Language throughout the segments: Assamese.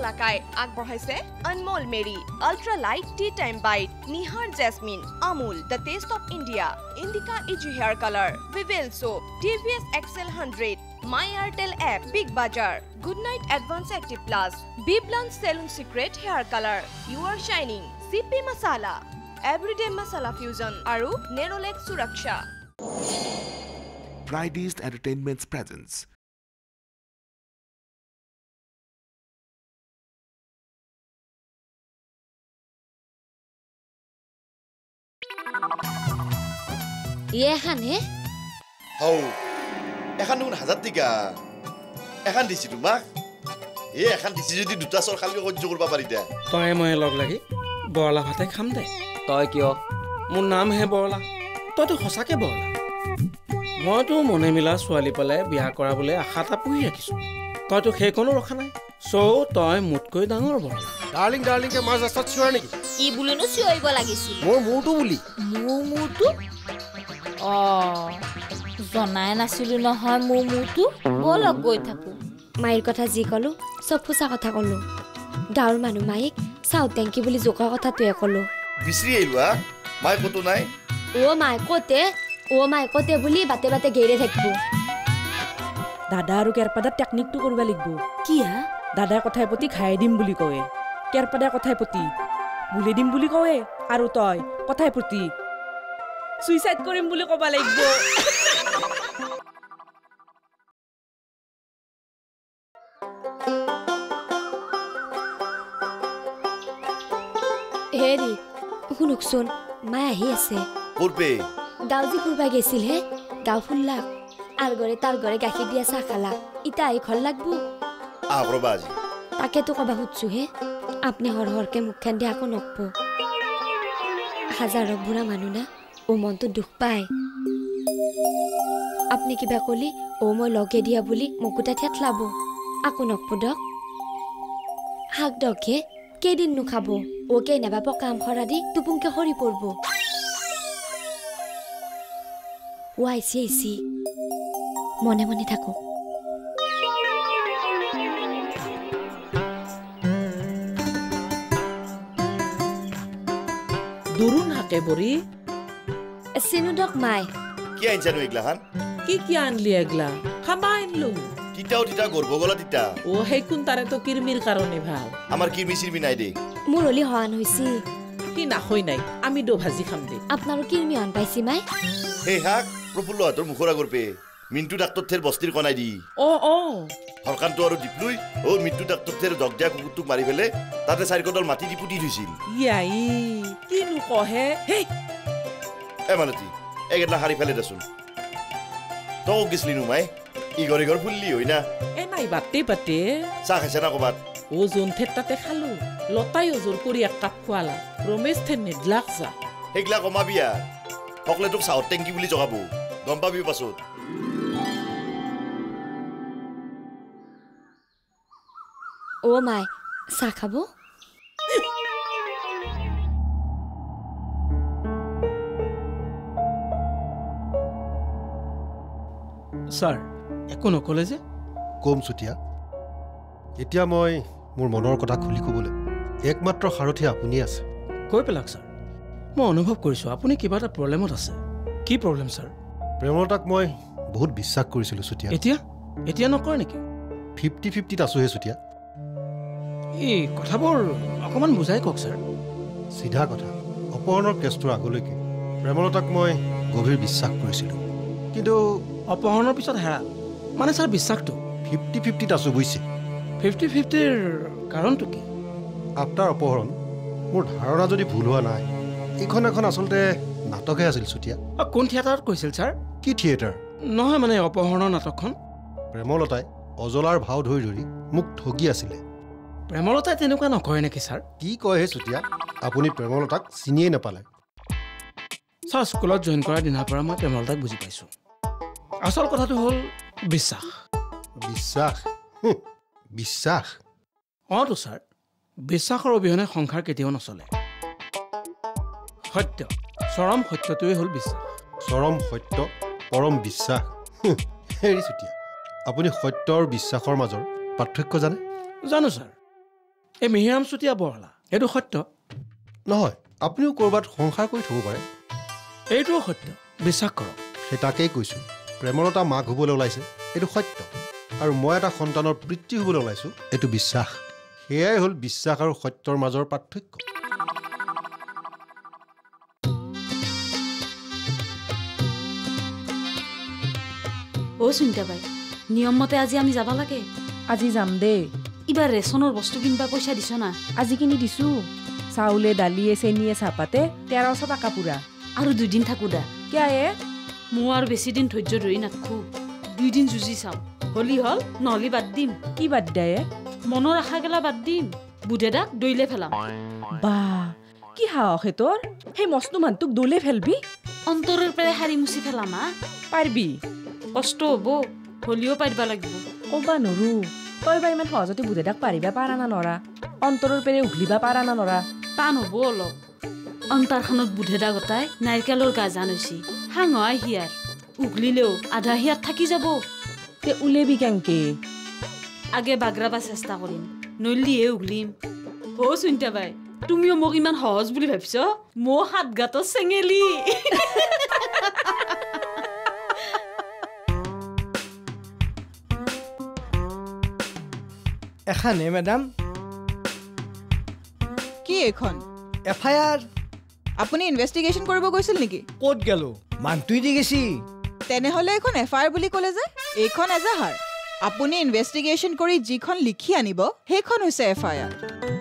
শলাকাই আগবঢ়াইছে Anmol Marie ultra light tea time bite Nihar jasmine Amul the taste of India Indica easy hair colour Vivel soap TVS Excel 100 my Airtel app big bazaar good night advance active plus B blunt salon secret hair colour you are shining চিপি মছালা এভৰিডে মছালা ফিউজন আৰু নেৰলেক সুৰক্ষা Fridays Entertainment's presence. এখানে হও এখন দেখোন হাজার টিকা এখন দিছি তোমাক এখন দিছি যদি দুটা চৰ খালি সহ্য কৰিব পাৰি দে তই মই লগ লাগি বৰলা ভাতে খাম দে তই কিয় মোৰ নাম হে বৰলা তইতো সঁচাকে বৰলা মইতো মনে মিলা ছোৱালী পেলাই বিয়া কৰাবলৈ আশা এটা পুহি ৰাখিছো তইতো সেইকণো ৰখা নাই তই মোতকৈ ডাঙৰ বৰলা ডাৰ্লিং ডাৰ্লিংকে মাছ ৰাস্তাত চিঞৰ নেকি কি বুলিনো চিঞৰিব লাগিছিল মোৰ মূৰটো বুলি মূৰটো জনাই নাছিলো নহয় মূৰটো বলক গৈ থাকো মাইৰ কথা যি কলো চব ফুচা কথা কলো গাঁৱৰ মানুহ মাইক চাউ টেংকি বুলি জোকা কথাটোৱে কলো বিচৰি আহিলো মাই কতো নাই মাই কতে বুলি বাটে বাটে গেৰে থাকিব দাদা আৰু কেৰপাদাৰ টেকনিকটো কৰিব লাগিব কি হা দাদাই কথাই প্ৰতি খাই দিম বুলি কয় কেৰপাদাৰ কথাই প্ৰতি বুলি দিম বুলি কয় আৰু তই কথাই প্ৰতি সুইচাইড কৰিম বুলি ক'ব লাগিব হেৰি শুনকচোন মাই আহি আছে কৰপে গাঁও যি ফুৰবা গেছিল হে গাঁও ফুৰলাক আৰ গৰে তাৰ গৰে গাখীৰ দিয়া চাহ খালাক ইতা আহি ঘৰ লাগব ৰবা আজি তাকেতো কবা খুজছো হে আপুনি হৰহৰকে মুখখান দি আকৌ নকব হাজাৰক বুঢ়া মানুহ না মনটো দুখ পায় আপুনি কিবা কলি মই লগে দিয়া বুলি মকুটা থেতলাব আকৌ নকব দক শাক দকহে কেইদিন নুখাব কেই নাবা পকা আম খৰা দি টুপুংকে সৰি পৰিব আইছি মনে মনে থাকক দুৰুণ হাকে বৰি চিনু দক মাই কি আনছানো এগলাহান কি আনলি এগলা খাবা আনলো তিতাও তিতা গৰ্ভ গলা তিতা সেইকোন তাৰেতো কিৰমিৰ কাৰণে ভাল আমাৰ কিৰমি চিৰমি নাই দে মোৰ হলি হৱান হৈছি কি নাখৈ নাই আমি দো ভাজি খাম দে আপোনাৰো কিৰমি হন পাইছি মাই সেই হাক প্ৰফুল্ল হাতৰ মুখৰ আগৰ পে মিন্টু ডাক্তৰ থেৰ বস্তিৰ কনাই দি হৰকানটো আৰু দিপলুই মিন্টু ডাক্তৰ থেৰ জগ দিয়া কুকুৰটোক মাৰি পেলে তাতে চাৰিকডাল মাটি দি পুতি থৈছিল কিনো কহে মালতী একেটা শাৰী ফেলে দেচোন তই গেছলি নো মাই ইঘৰ ইঘৰ ফুললি হৈ না নাই বাটে চাহ খাইছে না ক'বাত ওজন থেৰ তাতে খালো লতাই ওজোৰ কৰি এক কাপ খোৱালা ৰমেশ থেৰ নেদলাক যা সেইগিলা কমাবি সকলে তোক চাহৰ টেংকি বুলি জগাব গম পাবি পাছত মাই চাহ খাব ছাৰ একো নকলে যে কম চুতীয়া এতিয়া মই মোৰ মনৰ কথা খুলি ক'বলৈ একমাত্ৰ সাৰথি আপুনি আছে কৈ পেলাক ছাৰ মই অনুভৱ কৰিছোঁ আপুনি কিবা এটা প্ৰব্লেমত আছে কি প্ৰব্লেম ছাৰ প্ৰেমলতাক মই বহুত বিশ্বাস কৰিছিলোঁ চুতীয়া এতিয়া নকৰে নেকি 50-50ত আছোহে চুতীয়া এই কথাবোৰ অকণমান বুজাই কওক ছাৰ চিধা কথা অপহৰণৰ কেছটোৰ আগলৈকে প্ৰেমলতাক মই গভীৰ বিশ্বাস কৰিছিলোঁ কিন্তু অপহৰণৰ পিছত হেৰা মানে ছাৰ বিশ্বাসটো 50-50ত আছো বুজিছে 50-50ৰ কাৰণটো কি আপোনাৰ অপহৰণ মোৰ ধাৰণা যদি ভুল হোৱা নাই এইখন এখন আচলতে নাটকহে আছিল চুতীয়া কোন থিয়েটাৰত কৈছিল ছাৰ কি থিয়েটাৰ নহয় মানে অপহৰণৰ নাটকখন প্ৰেমলতাই অজলাৰ ভাও ধৰি ধৰি মোক ঠগি আছিলে প্ৰেমলতাই তেনেকুৱা নকৰে নেকি ছাৰ কি কয় হে চুতীয়া আপুনি প্ৰেমলতাক চিনিয়েই নাপালে ছাৰ স্কুলত জইন কৰাৰ দিনাৰ পৰা মই প্ৰেমলতাক বুজি পাইছোঁ আচল কথাটো হ'ল বিশ্বাস বিশ্বাস তো ছাৰ বিশ্বাসৰ অবিহনে সংসাৰ কেতিয়াও নচলে সত্য চৰম সত্যটোৱে হ'ল বিশ্বাস চৰম সত্য পৰম বিশ্বাস হেৰি চুতীয়া আপুনি সত্য আৰু বিশ্বাসৰ মাজৰ পাৰ্থক্য জানে জানো ছাৰ এই মিহিৰাম চুতীয়া বৰলা এইটো সত্য নহয় আপুনিও ক'ৰবাত সংসাৰ কৰি থ'ব পাৰে এইটোও সত্য বিশ্বাস কৰক সেই তাকেই কৈছোঁ প্ৰেমলতা মাক হ'বলৈ ওলাইছে এইটো সত্য আৰু মই এটা সন্তানৰ পিতৃ হ'বলৈ ওলাইছোঁ এইটো বিশ্বাস সেয়াই হ'ল বিশ্বাস আৰু সত্যৰ মাজৰ পাৰ্থক্য সুনিতা বাই নিয়ম মতে আজি আমি যাব লাগে আজি যাম দে ইবাৰ ৰেচনৰ বস্তু কিনবা পইচা দিছ না আজি কিনি দিছো চাউলে দালিয়ে চেনিয়ে চাহপাতে 1300 টকা পুৰা আৰু 2 দিন থাকো দা কিয় মই আৰু বেছি দিন ধৈৰ্য ধৰি নাথাকো 2 দিন যুঁজি চাওঁ হলি হল নহলি বাদ দিম কি বাদ দিয়ে মনৰ আশা গেলা বাদ দিম বুধেদাক দৈলে ফেলাম বা কি সাহস তোৰ সেই মস্ত মানুহটোক দলে ফেলবি অন্তৰৰ পৰা হাৰি মুচি ফেলাম পাৰবি কষ্ট হ'ব হলিও পাৰিবা লাগিব ক'বা নৰো তই বা ইমান সহজতে বুধেদাক পাৰিবা পাৰা না নৰা অন্তৰৰ পেৰে উঘলিবা পাৰা না নৰা টান হ'ব অলপ অন্তাৰখনত বুধেদা গতাই নাৰিকলৰ গাজান হৈছি হাঙাই হিয়াৰ উঘলিলেও আধা হিয়াত থাকি যাব তে উলেবি কেংকে আগে বাগৰাবা চেষ্টা কৰিম নলিহে উঘলিম সুনিতা বাই তুমিও মোক ইমান সহজ বুলি ভাবিছ মোৰ হাত গাঁতৰ চেঙেলি এখানে মেডাম কি এখন এফআইআর আপুনি ইনভেষ্টিগেশ্যন কৰিব গৈছিল নেকি ক'ত গেলো মানতুই দি গেছি তেনেহলে এখন এফআইআৰ বুলি ক'লে যে এইখন এজাহাৰ আপুনি ইনভেষ্টিগেশ্যন কৰি যিখন লিখি আনিব সেইখন হৈছে FIR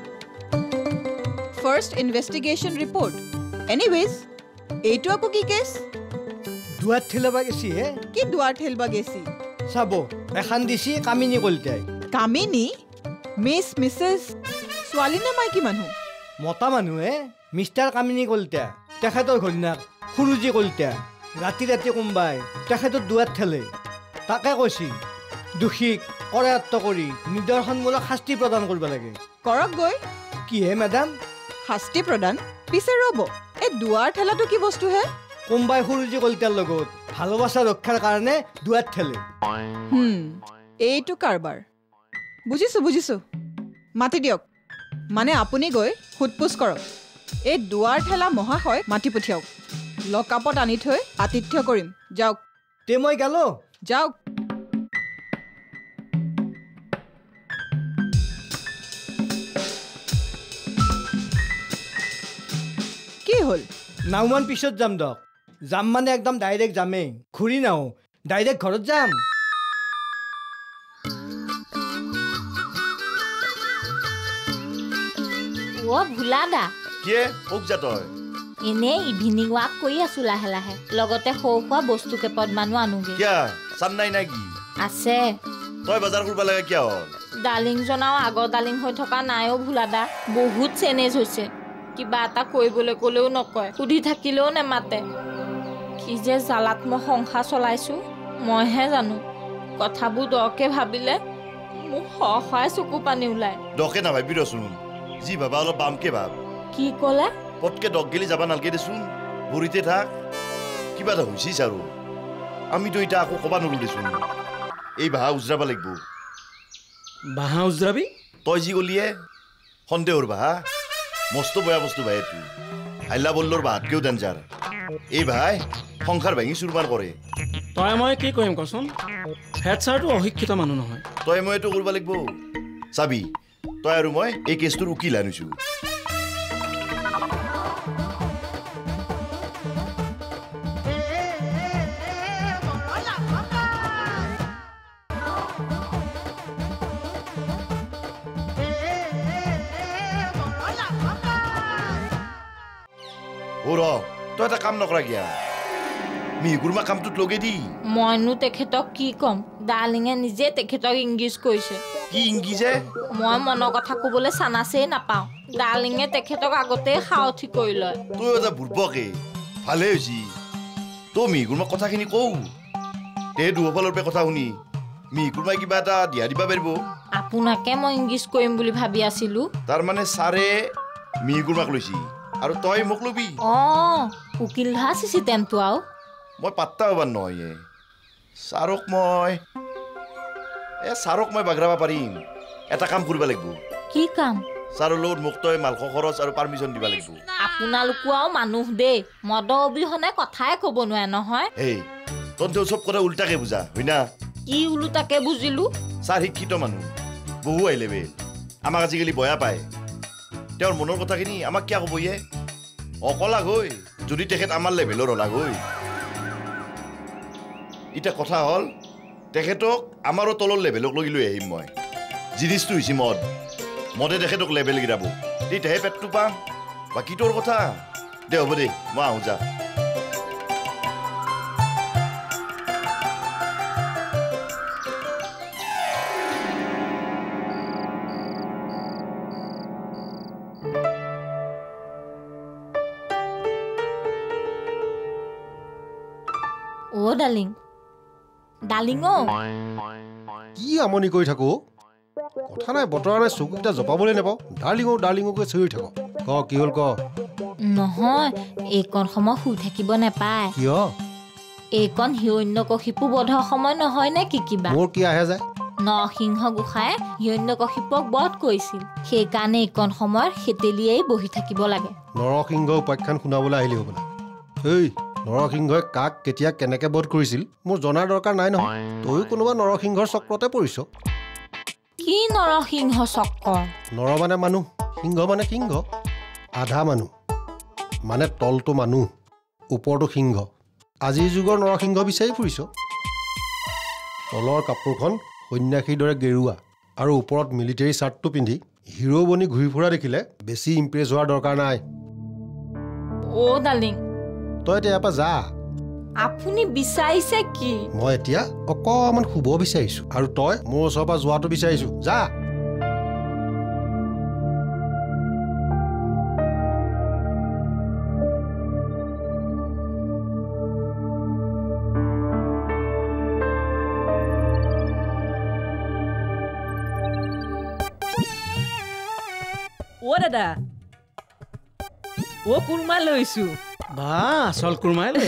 first investigation report anyways এইটো আকৌ কি কেছ দুৱাত ঠেলাবা গেছি হে কি দুৱাৰ ঠেলবা গেছি চাব এখন দিছি কামিনী কলিতাই কামিনী মিছ মিছেছ ছোৱালী নে মাইকী মানুহ মতা মানুহে মিষ্টাৰ কামিনী কলিতা তেখেতৰ ঘৈণীয়েক সুৰুজি কলিতা ৰাতি ৰাতি কোনোবাই তেখেতৰ দুৱাত ঠেলে তাকে কৈছি দোষীক কৰায়ত্ব কৰি নিদৰ্শনমূলক শাস্তি প্ৰদান কৰিব লাগে কৰক গৈ কিহে মেডাম শাস্তি প্ৰদান পিছে ৰ'ব এই দুৱাৰ ঠেলাটো কি বস্তু হে কোনোবাই সুৰুজি কলিতাৰ লগত ভালোবাসা ৰক্ষাৰ কাৰণে দুৱাত ঠেলে এইটো কাৰবাৰ বুজিছো মাতি দিয়ক মানে আপুনি গৈ সোধপোছ কৰক এই দুৱাৰ ঠেলা মহাশয় মাতি পঠিয়াওক লকআপত আনি থৈ আতিথ্য কৰিম যাওক তে মই গেলো যাওক কি হ'ল নাওমান পিছত যাম দক যাম মানে একদম ডাইৰেক্ট যামেই ঘূৰি নাও ডাইৰেক্ট ঘৰত যাম ভোলা দা কিয়ে মোক যা তই এনে ইভিনিং ৱাক কৰি আছো লাহে লাহে লগতে সৰু খোৱা বস্তু কেইপদমানো আনোগে কিয়া চান নাই না কি আছে তই বজাৰ কৰিব লাগে কিয় হ'ল ডালিং জনাও আগৰ ডালিং হৈ থকা নাইও ভোলা দা বহুত চেনেজ হৈছে কিবা এটা কৰিবলৈ ক'লেও নকয় সুধি থাকিলেও নেমাতে কি যে জালাত মই সংসাৰ চলাইছো মইহে জানো কথাবোৰ দকে ভাবিলে মোক সহায় চকু পানী ওলায় দকে নাভাবি ৰচোন যি ভাবা অলপ বামকে ভাব কি ক'লে পটকে দক গেলি যাবা নালগে দেচোন ভৰিতে থাক কিবা এটা হৈছিস আৰু আমিতো এতিয়া আকৌ ক'বা নোৱাৰো দেচোন এই বাহা উজৰাব লাগিব বাহা উজৰাবি তই যি গলিয়ে সন্দেহৰ বাহা মস্ত বেয়া বস্তু ভাই এইটো হাইলা বল্লৰ বাহাতকেও ডেঞ্জাৰ এই ভাই সংসাৰ ভাঙি চুৰমাৰ কৰে তই মই কি কৰিম কচোন হেড ছাৰটো অশিক্ষিত মানুহ নহয় তই মই এইটো কৰিব লাগিব চাবি তই আৰু মই এই কেছটোৰ উকিল আনিছো তই এটা কাম নকৰা কিয়া মিহিকুৰমা কামটোত লগে দি মইনো তেখেতক কি ক'ম ডাৰ্লিঙে নিজে তেখেতক ইংগিজ কৰিছে কি ইংগিজে মই মনৰ কথা ক'বলৈ চানাচেই নাপাওঁ ডাৰ্লিঙে তেখেতক আগতেই সাৱঠি কৰি লয় তই এটা বুৰ্বকে ভালে হৈছি তই মিহিকুৰমাক কথাখিনি কওঁ তে দুফালৰ পৰা কথা শুনি মিহিকুৰমাই কিবা এটা দিয়া দিবা পাৰিব আপোনাকে মই ইংগিজ কৰিম বুলি ভাবি আছিলো তাৰমানে ছাৰে মিহিকুৰমাক লৈছি আৰু তই মোক লবি উকিল ধৰা চিষ্টেমটো আৰু মই পাত্তা হ'বাৰ নহয় ছাৰক মই বাগৰাব পাৰিম এটা কাম কৰিব লাগিব কি কাম ছাৰৰ লগত মোক তই মালখ খৰচ আৰু পাৰ্মিশ্যন দিব লাগিব আপোনালোকো আৰু মানুহ দেই মদৰ অবিহনে কথাই ক'ব নোৱাৰে নহয় এই তহঁতেও চব কথা উল্টাকে বুজা হয় না কি ওলোটাকে বুজিলো ছাৰ শিক্ষিত মানুহ বহু আহিলে বে আমাক আজিকালি বয়া পায় তেওঁৰ মনৰ কথাখিনি আমাক কিয় ক'ব ইয়ে অকলাগ হৈ যদি তেখেত আমাৰ লেভেলৰ হলাগ হৈ এতিয়া কথা হ'ল তেখেতক আমাৰো তলৰ লেভেলক লৈ আহিম মই জিনিছটো হৈছে মদে তেখেতক লেভেল গিৰাব তেতিয়াহে পেটটো পাম বাকী তোৰ কথা দে হ'ব দে মই আহোঁ যা অ' ডালিং অ কি আমনি কৰি থাকো কথা নাই বতৰা নাই চকুকেইটা জপাবলৈ নাপাওঁ ডাৰ্লিঙকৈ চিঞৰি থাকো ক কি হ'ল ক নহয় এইকণ সময় শুই থাকিব নাপায় কিয় এইকণ হিৰণ্যকশিপু বধৰ সময় নহয় নে কি কিবা মোৰ কি আহে যায় নৰসিংহ গোসাঁয়ে হিৰণ্যকশিপুক বধ কৰিছিল সেইকাৰণে এইকণ সময়ত হেতেলিয়াই বহি থাকিব লাগে নৰসিংহ উপাখ্যান শুনাবলৈ আহিলি হ'বলা এই নৰসিংহই কাক কেতিয়া কেনেকে বধ কৰিছিল মোৰ জনাৰ দৰকাৰ নাই নহয় তয়ো কোনোবা নৰসিংহৰ চক্ৰতে পৰিছ কি নৰসিংহ চক্ৰ নৰ মানে মানুহ সিংহ মানে সিংহ আধা মানুহ মানে তলটো মানুহ ওপৰটো সিংহ আজিৰ যুগৰ নৰসিংহ বিচাৰি ফুৰিছ তলৰ কাপোৰখন সন্যাসীৰ দৰে গেৰুৱা আৰু ওপৰত মিলিটাৰী চাৰ্টটো পিন্ধি হিৰো বনি ঘূৰি ফুৰা দেখিলে বেছি ইম্প্ৰেছ হোৱাৰ দৰকাৰ নাই অ' ডালিং তই এতিয়া ইয়াৰ পৰা যা আপুনি বিচাৰিছে কি মই এতিয়া অকণমান শুব বিচাৰিছো আৰু তই মোৰ ওচৰৰ পৰা যোৱাটো বিচাৰিছো যা অ' দাদা অ' কুৰমা লৈছো বা আচল কুৰমাই লৈ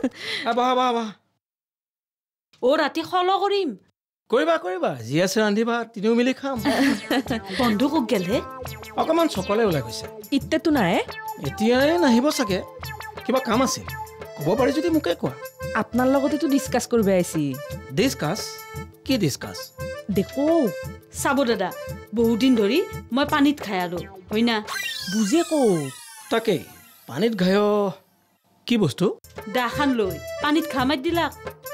অ' ৰাতি খল কৰিম কৰিবা যি আছে ৰান্ধিবা তিনিও মিলি খাম বন্ধু কোক গেলে অকণমান চকলে ওলাই গৈছে ইত্যাটো নাই এতিয়াই নাহিব চাগে কিবা কাম আছে ক'ব পাৰি যদি মোকে কোৱা আপোনাৰ লগতেতো ডিছকাছ কৰিব আহিছি ডিছকাছ কি ডিছকাছ দেখো চাব দাদা বহুত দিন ধৰি মই পানীত খাই আৰু হয় না বুজে কওঁ তাকেই পানীত ঘায় কি বস্তু দাখান লৈ পানীত খা মাৰি দিলাক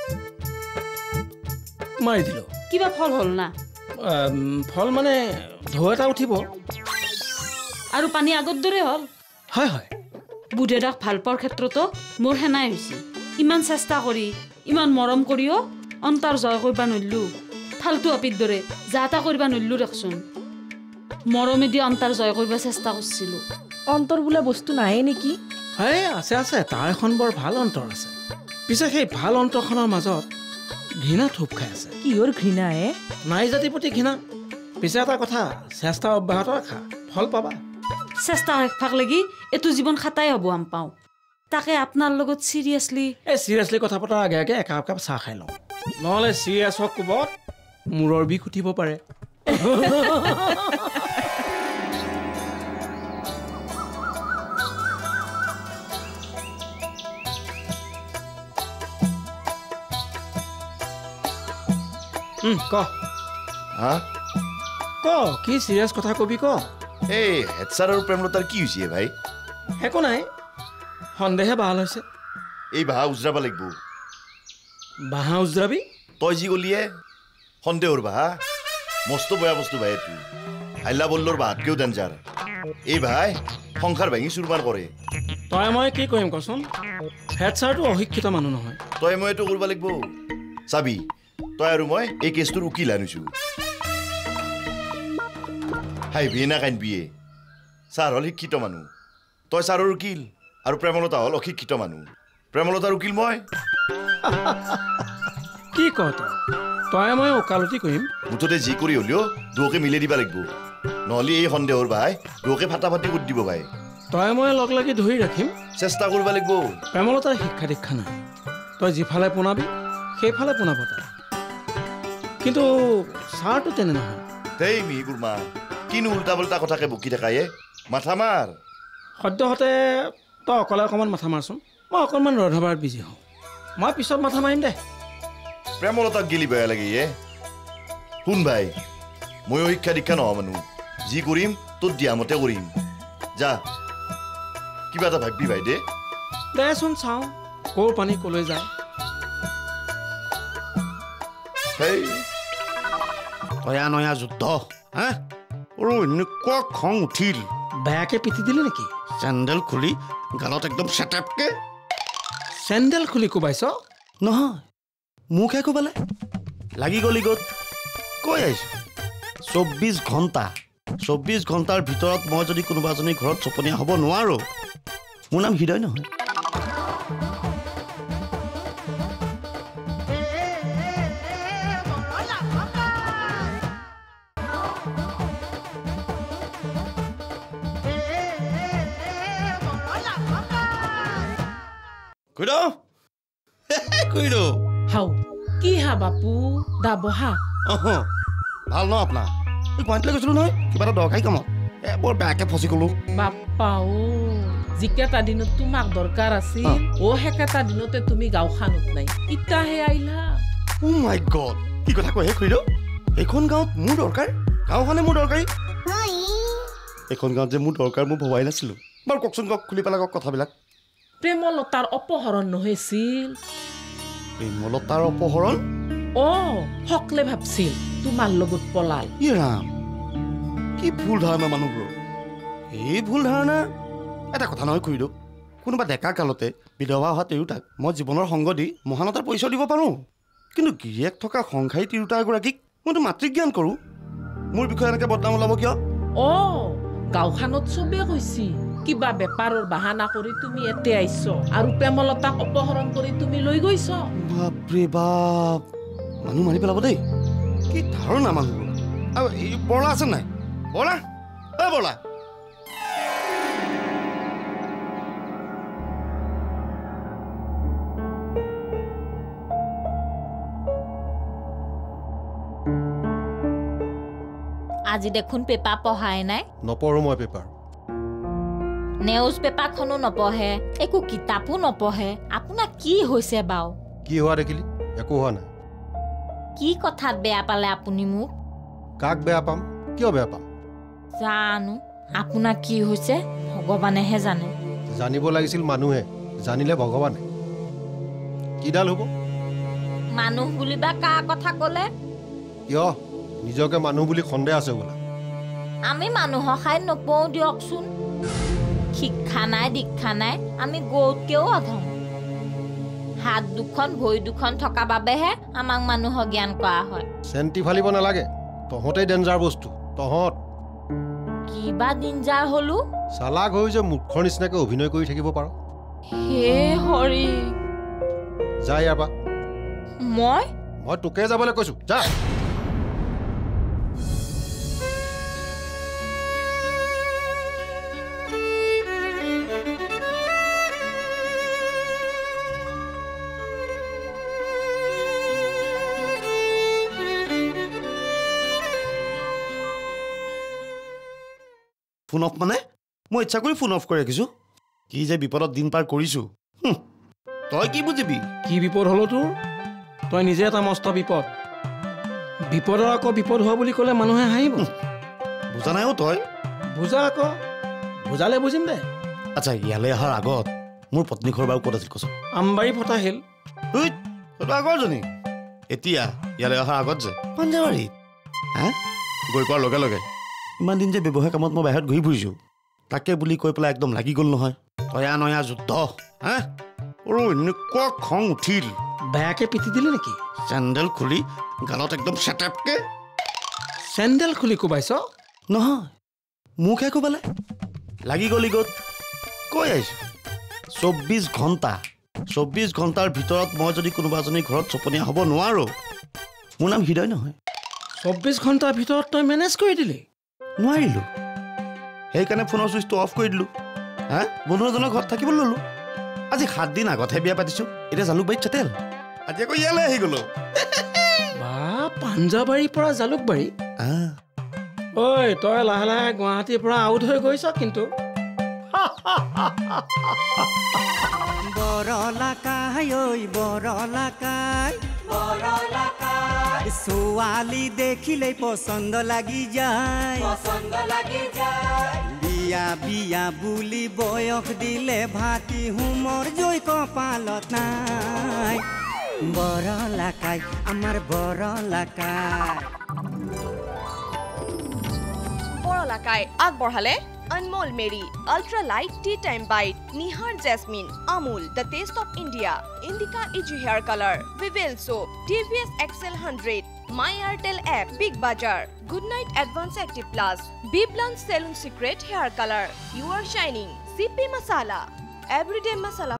মাৰি দিলোঁ কিবা ফল হ'ল না ফল মানে ঢৌ এটা উঠিব আৰু পানী আগৰ দৰে হ'ল হয় বুধেদাক ভাল পোৱাৰ ক্ষেত্ৰতো মোৰ সেনাই হৈছে ইমান চেষ্টা কৰি ইমান মৰম কৰিও অন্তৰ জয় কৰিব নোৱাৰিলোঁ ফাল্টু আপীৰ দৰে যা তা কৰিব নোৱাৰিলোঁ দেখোন মৰমেদি অন্তৰ জয় কৰিব চেষ্টা কৰিছিলোঁ অন্তৰ বোলা বস্তু নাহে নেকি আছে তাৰ এখন বৰ ভাল অন্তৰ আছে পিছে সেই ভাল অন্তৰখনৰ মাজত ঘৃণা থোপ খাই আছে কিহৰ ঘৃণা নাই জাতিৰ প্ৰতি ঘৃণা পিছে এটা কথা চেষ্টা অব্যাহত ৰাখা ফল পাবা চেষ্টা ৰাখবাক লাগি এইটো জীৱন খাটাই হ'ব আম পাওঁ তাকে আপোনাৰ লগত চিৰিয়াছলি কথা পতাৰ আগে আগে একাপ চাহ খাই লওঁ নহ'লে চিৰিয়াছ হওক কোবত মূৰৰ বিষ উঠিব পাৰে ক কি চিৰিয়াছ কথা কবি ক এই হেডছাৰ আৰু প্ৰেমলতাৰ কি হৈছে ভাই একো নাই সন্দেহে ভাল হৈছে এই বাঁহা উজৰাব লাগিব বাঁহা উজৰাবি তই যি গলিয়ে সন্দেহৰ বাঁহা মস্ত বেয়া বস্তু ভাই এইটো হাইলা বল্লৰ বাঁহাতকেও ডেঞ্জাৰ এই ভাই সংসাৰ ভাঙি চুৰমাৰ কৰে তই মই কি কৰিম কচোন হেডছাৰটো অশিক্ষিত মানুহ নহয় তই মই এইটো কৰিব লাগিব চাবি তই আৰু মই এই কেছটোৰ উকিল আনিছোঁ হাঁহিবিয়ে না কান্দিবিয়ে ছাৰ হ'ল শিক্ষিত মানুহ তই ছাৰৰ উকিল আৰু প্ৰেমলতা হ'ল অশিক্ষিত মানুহ প্ৰেমলতাৰ উকিল মই কি ক তই মই ওকালতি কৰিম মুঠতে যি কৰি হ'লেও দুয়োকে মিলাই দিব লাগিব নহ'লে এই সন্দেহৰ ভাই দুয়োকে ফাটা ফাটি কৰি দিব ভাই তই মই লগ লাগি ধৰি ৰাখিম চেষ্টা কৰিব লাগিব প্ৰেমলতাৰ শিক্ষা দীক্ষা নাই তই যিফালে পোনাবি সেইফালে পোনাব তাই কিন্তু ছাৰটো তেনে নহয় দেই মিহি বুঢ়মা কিনো উল্টা পুল্টা কথাকে বকি থাকা মাথা মাৰ সদ্যহতে তই অকলে অকণমান মাথা মাৰচোন মই অকণমান ৰন্ধাবাৰত বিজি হওঁ মই পিছত মাথা মাৰিম দে প্ৰেমলতাক গিলি বেয়া লাগে শুন ভাই ময়ো শিক্ষা দীক্ষা নহয় মানুহ যি কৰিম তোৰ দিয়া মতে কৰিম যা কিবা এটা ভাবি ভাই দেচোন চাওঁ ক'ৰ পানী ক'লৈ যায় তয়া নয়া যুদ্ধ হা এনেকুৱা খং উঠিল বেয়াকে পিটি দিলে নেকি চেণ্ডেল খুলি গালত একদম চেটেপকে চেণ্ডেল খুলি কোবাইছ নহয় মুখে কোবালে লাগি গলি গ'ত কৈ আহিছো 24 ঘণ্টাৰ ভিতৰত মই যদি কোনোবা এজনী ঘৰত চপনীয়া হ'ব নোৱাৰো মোৰ নাম হৃদয় নহয় হাও কি হা বাপু দা বহা ভাল ন আপোনাৰ গুৱাহাটীলৈ গৈছিলো নহয় কিবা এটা দৰকাৰী কামত বৰ বেয়াকে ফচি গলো বাপ্পা যিকেইটা দিনত তোমাক দৰকাৰ আছিল সেকেটা দিনতে তুমি গাঁওখানত নাই ইটাহে আহিলা মাই গড কি কথা কয় খুৰীদ এইখন গাঁৱত মোৰ দৰকাৰ গাঁওখনে মোৰ দৰকাৰী এইখন গাঁৱত যে মোৰ দৰকাৰ মই ভবাই নাছিলো বাৰু কওকচোন কওক খুলি পেলাই কওক কথাবিলাক প্ৰেমলতাৰ অপহৰণ নহৈছিল প্ৰেমলতাৰ অপহৰণ সকলে ভাবছিল তোমাৰ লগত পলাল ৰাম কি ভুল ধাৰণা মানুহবোৰৰ এই ভুল ধাৰণা এটা কথা নহয় খুৰীদ কোনোবা ডেকা কালতে বিধৱা হোৱা তিৰোতাক মই জীৱনৰ সংগ দি মহানতাৰ পৰিচয় দিব পাৰোঁ কিন্তু গিৰিয়েক থকা সংসাৰী তিৰোতা এগৰাকীক মইতো মাতৃজ্ঞান কৰোঁ মোৰ বিষয়ে এনেকৈ বদনাম ওলাব কিয় গাঁওখনত চবেই কৈছি কিবা বেপাৰৰ বাহানা কৰি তুমি এতে আহিছ আৰু প্ৰেমলতাক অপহৰণ কৰি তুমি লৈ গৈছ বাপৰে বাপ মানুহ মাৰি পেলাব দেই কি ধাৰণা মানুহবোৰ আৰু এই বৰলা আছে নাই বৰলা বৰলা আজি দেখোন পেপাৰ পঢ়াই নাই নপঢ়ো মই পেপাৰ নিউজ পেপাৰখনো নপঢ়ে একো কিতাপো নপঢ়ে আপোনাৰ কি হৈছে বাৰু কি হোৱা দেখিলি একো হোৱা নাই কি কথাত বেয়া পালে আপুনি মোক কাক বেয়া পাম কিয় বেয়া পাম জানো আপোনাৰ কি হৈছে ভগৱানেহে জানে জানিব লাগিছিল মানুহে জানিলে ভগৱানে কিডাল হ'ব মানুহ বুলিবা কাৰ কথা ক'লে কিয় নিজকে মানুহ বুলি সন্দেহ আছে বোলা আমি মানুহৰ খাই নপওঁ দিয়কচোন শিক্ষা নাই দীক্ষা নাই আমি গৌতকেও অধম হাত দুখন ভৰি দুখন থকা বাবেহে আমাক মানুহৰ জ্ঞান কৰা হয় চেণ্টি ফালিব নালাগে তহঁতেই ডেঞ্জাৰ বস্তু তহঁত কিবা ডেঞ্জাৰ হলো চালাক হৈ যে মূৰ্খৰ নিচিনাকে অভিনয় কৰি থাকিব পাৰ হে হৰি যা ইয়াৰ পৰা মই তোকে যাবলৈ কৈছো যা ফোন অফ মানে মই ইচ্ছা কৰি ফোন অফ কৰি ৰাখিছোঁ কি যে বিপদত দিন পাৰ কৰিছোঁ তই কি বুজিবি কি বিপদ হলো তোৰ তই নিজে এটা মস্ত বিপদৰ আকৌ বিপদ হোৱা বুলি ক'লে মানুহে হাঁহিব বুজা নাই তই বুজা আকৌ বুজালে বুজিম দে আচ্ছা ইয়ালৈ অহাৰ আগত মোৰ পত্নী ঘৰ বাৰু ক'ত আছিল কচোন আমবাৰী ফটা হিল সেইটো আগৰজনী এতিয়া ইয়ালৈ অহাৰ আগত যে পাঞ্জাবাৰীত গৈ পোৱাৰ লগে লগে ইমান দিন যে ব্যৱসায় কামত মই বাহিৰত ঘূৰি ফুৰিছোঁ তাকে বুলি কৈ পেলাই একদম লাগি গ'ল নহয় তয়া নয়া যুদ্ধ এনেকুৱা খং উঠিল বেয়াকে পিটি দিলে নেকি চেণ্ডেল খুলি গালত একদম চেটেপকে চেণ্ডেল খুলি কোবাইছ নহয় মুখে কোবালে লাগি গ'লি গ'ত কৈ আহিছো 24 ঘণ্টাৰ ভিতৰত মই যদি কোনোবা এজনী ঘৰত চপনীয়া হ'ব নোৱাৰো মোৰ নাম হৃদয় নহয় 24 ঘণ্টাৰ ভিতৰত তই মেনেজ কৰি দিলি নোৱাৰিলোঁ সেইকাৰণে ফোনৰ চুইচটো অফ কৰি দিলোঁ বন্ধু এজনৰ ঘৰত থাকিবলৈ ল'লোঁ আজি 7 দিন আগতহে বিয়া পাতিছোঁ এতিয়া জালুকবাৰীত চেটেল আজি আকৌ ইয়ালৈ আহি গ'লো পাঞ্জাবাৰীৰ পৰা জালুকবাৰী ঐ তই লাহে লাহে গুৱাহাটীৰ পৰা আউট হৈ গৈছ কিন্তু বৰলাকাই ঐ বৰলাকাই ছোৱালী দেখিলেই পচন্দ লাগি যায় বিয়া বিয়া বুলি বয়স দিলে ভাতি হুমৰ জৈ কপালত নাই বৰলাকাই আমাৰ বৰলাকাই বৰলাকাই আগবঢ়ালে Anmol Mary, Ultra Light Tea Time Bite, Nihar Jasmine, Amul, The Taste of India, Indica Edgy Hair Color, Vivel Soap, TVS XL 100, My Airtel App, Big Bazaar, Goodnight Advanced Active Plus, Biblan Salon Secret Hair Color, You Are Shining, CP Masala, Everyday Masala.